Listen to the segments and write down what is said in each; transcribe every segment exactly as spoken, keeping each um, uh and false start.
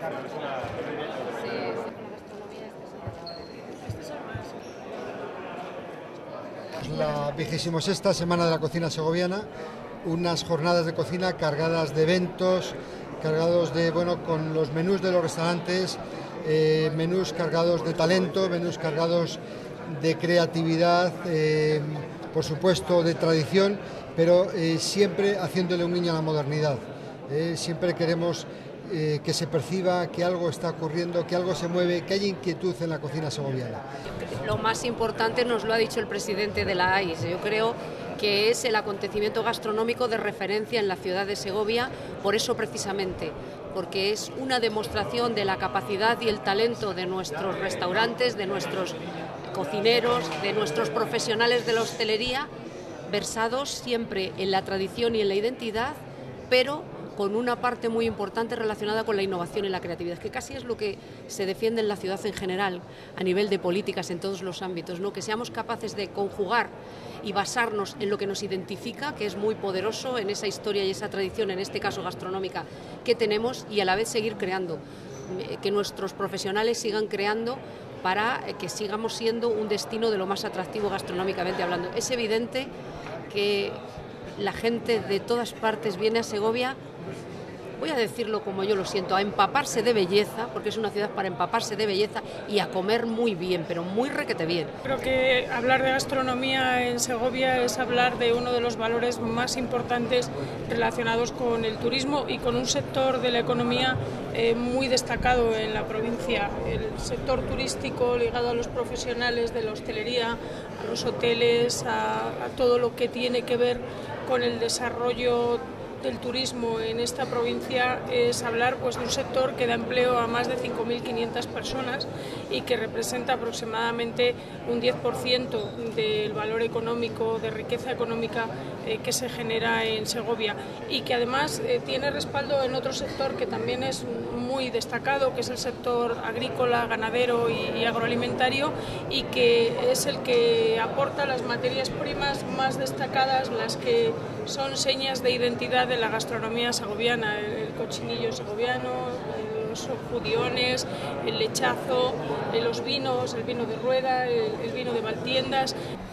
La vigésima sexta Semana de la Cocina Segoviana, unas jornadas de cocina cargadas de eventos, cargados de, bueno, con los menús de los restaurantes, eh, menús cargados de talento, menús cargados de creatividad, eh, por supuesto de tradición, pero eh, siempre haciéndole un guiño a la modernidad. Eh, siempre queremos eh, que se perciba que algo está ocurriendo, que algo se mueve, que hay inquietud en la cocina segoviana. Lo más importante nos lo ha dicho el presidente de la A I S. Yo creo que es el acontecimiento gastronómico de referencia en la ciudad de Segovia, por eso precisamente, porque es una demostración de la capacidad y el talento de nuestros restaurantes, de nuestros cocineros, de nuestros profesionales de la hostelería, versados siempre en la tradición y en la identidad, pero con una parte muy importante relacionada con la innovación y la creatividad, que casi es lo que se defiende en la ciudad en general, a nivel de políticas en todos los ámbitos, ¿no? Que seamos capaces de conjugar y basarnos en lo que nos identifica, que es muy poderoso, en esa historia y esa tradición, en este caso gastronómica, que tenemos, y a la vez seguir creando, que nuestros profesionales sigan creando para que sigamos siendo un destino de lo más atractivo gastronómicamente hablando. Es evidente que la gente de todas partes viene a Segovia, voy a decirlo como yo lo siento, a empaparse de belleza, porque es una ciudad para empaparse de belleza y a comer muy bien, pero muy requete bien. Creo que hablar de gastronomía en Segovia es hablar de uno de los valores más importantes relacionados con el turismo y con un sector de la economía eh, muy destacado en la provincia. El sector turístico ligado a los profesionales de la hostelería, a los hoteles, a, a todo lo que tiene que ver con el desarrollo del turismo en esta provincia, es hablar pues de un sector que da empleo a más de cinco mil quinientas personas y que representa aproximadamente un diez por ciento del valor económico, de riqueza económica eh, que se genera en Segovia, y que además eh, tiene respaldo en otro sector que también es muy destacado, que es el sector agrícola, ganadero y, y agroalimentario, y que es el que aporta las materias primas más destacadas, las que son señas de identidad de la gastronomía segoviana: el, el cochinillo segoviano, los judiones, el lechazo, los vinos, el vino de rueda, el, el vino de Valtiendas.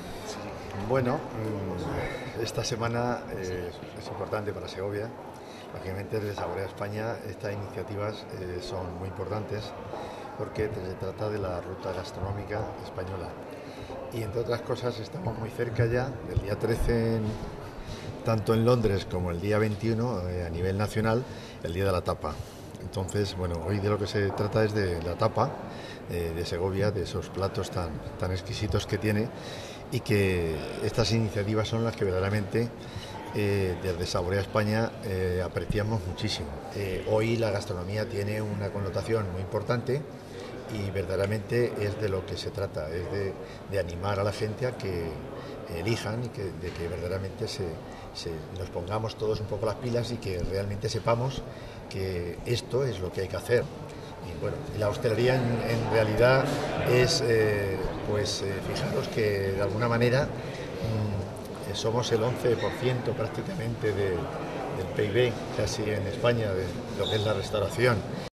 Bueno, esta semana eh, es importante para Segovia. Lógicamente, desde Saborea España estas iniciativas eh, son muy importantes porque se trata de la ruta gastronómica española. Y entre otras cosas estamos muy cerca ya del día trece, en, tanto en Londres como el día veintiuno eh, a nivel nacional, el Día de la Tapa. Entonces, bueno, hoy de lo que se trata es de la tapa eh, de Segovia, de esos platos tan, tan exquisitos que tiene, y que estas iniciativas son las que verdaderamente eh, desde Saborea España eh, apreciamos muchísimo. Eh, hoy la gastronomía tiene una connotación muy importante y verdaderamente es de lo que se trata, es de, de animar a la gente a que elijan y que, de que verdaderamente se, se, nos pongamos todos un poco las pilas y que realmente sepamos que esto es lo que hay que hacer. Y bueno, la hostelería en, en realidad es, eh, pues eh, fijaros que de alguna manera mmm, somos el once por ciento prácticamente de, del P I B casi en España, de lo que es la restauración.